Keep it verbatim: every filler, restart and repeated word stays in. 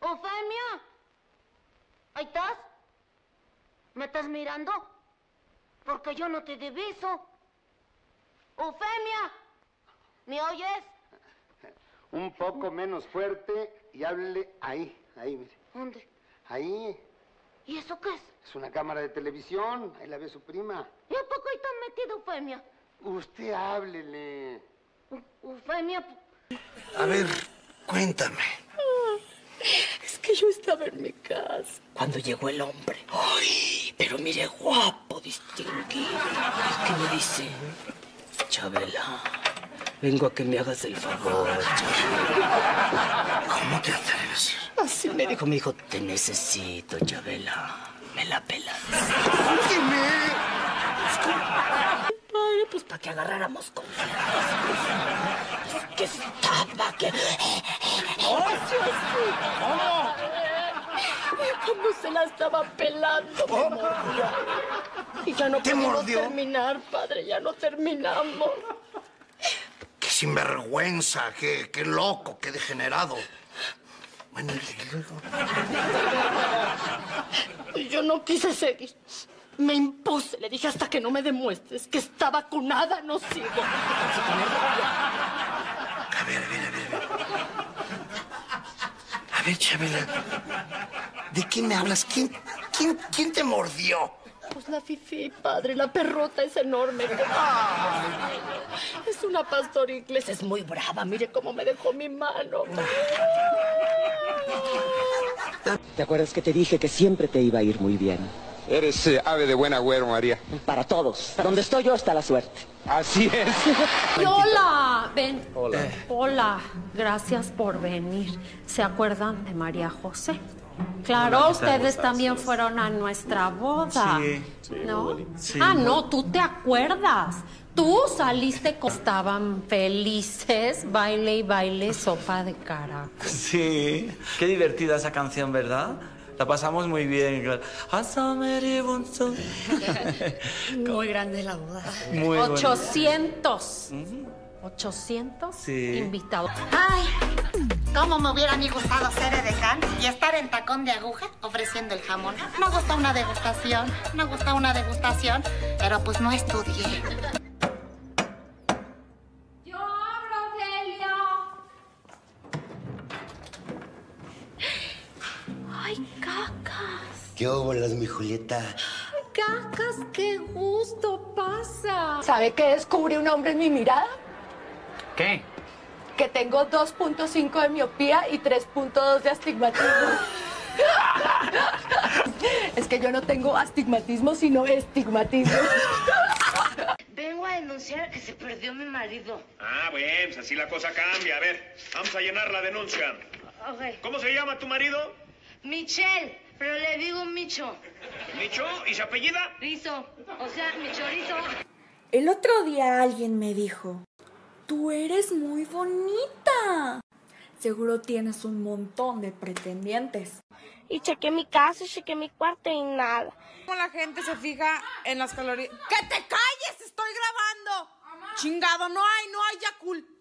Eufemia, ¿ahí estás? ¿Me estás mirando? Porque yo no te di beso. Eufemia, ¿me oyes? Un poco menos fuerte y háblele ahí, ahí, mire. ¿Dónde? Ahí. ¿Y eso qué es? Es una cámara de televisión, ahí la ve su prima. ¿Y a poco ahí está metida Eufemia? Usted háblele. Eufemia... A ver, cuéntame. Es que yo estaba en mi casa cuando llegó el hombre. Ay, pero mire, guapo, distinguido. ¿Qué me dice? Chabela, vengo a que me hagas el favor, Chabela. ¿Cómo te atreves? Así me dijo, me dijo, te necesito, Chabela. Me la pelas. Dime. Padre, pues para que agarráramos confianza. Es que estaba, que... ¿Cómo? Cuando se la estaba pelando, me mordió. Y ya no ¿Te pudimos mordió? terminar, padre, ya no terminamos. Qué sinvergüenza, qué, qué loco, qué degenerado. Bueno, y luego... Y yo no quise seguir. Me impuse, le dije, hasta que no me demuestres que está vacunada, no sigo. A ver, a ver, a ver, a ver. A ver, Chabela, ¿de quién me hablas? ¿Quién, quién, quién te mordió? Pues la fifí, padre, la perrota es enorme. Ay, es una pastor inglés, es muy brava. Mire cómo me dejó mi mano. ¿Te acuerdas que te dije que siempre te iba a ir muy bien? Eres eh, ave de buen agüero, María. Para todos. Donde estoy yo está la suerte. Así es. Y hola, ven. Hola. Eh. Hola, gracias por venir. ¿Se acuerdan de María José? Claro, Hola, ustedes ¿cómo también estás? fueron a nuestra boda. Sí. Sí, ¿No? muy bonito. Sí, ah, muy- no, tú te acuerdas. Tú saliste con... Estaban felices, baile y baile, sopa de cara. Sí. Qué divertida esa canción, ¿verdad? La pasamos muy bien. claro. Muy grande la boda. Muy bonito. ochocientos. ochocientos Sí. invitados. Ay, cómo me hubiera a mí gustado ser edecán y estar en tacón de aguja ofreciendo el jamón. Me gusta una degustación, me gusta una degustación, pero pues no estudié. Yo abro, Ofelia. Ay, cacas. ¿Qué óbolas, mi Julieta? Cacas, qué gusto pasa. ¿Sabe qué descubrí un hombre en mi mirada? ¿Qué? Que tengo dos punto cinco de miopía y tres punto dos de astigmatismo. Es que yo no tengo astigmatismo, sino estigmatismo. Vengo a denunciar que se perdió mi marido. Ah, bueno, pues así la cosa cambia. A ver, vamos a llenar la denuncia. Ok. ¿Cómo se llama tu marido? Michelle, pero le digo Micho. ¿Micho? ¿Y se apellida? Rizo, o sea, mi chorizo. El otro día alguien me dijo, tú eres muy bonita. Seguro tienes un montón de pretendientes. Y chequé mi casa, chequé mi cuarto y nada. ¿Cómo la gente se fija en las calorías? ¡Que te calles! ¡Estoy grabando! ¡Chingado! No hay, no hay Yakult.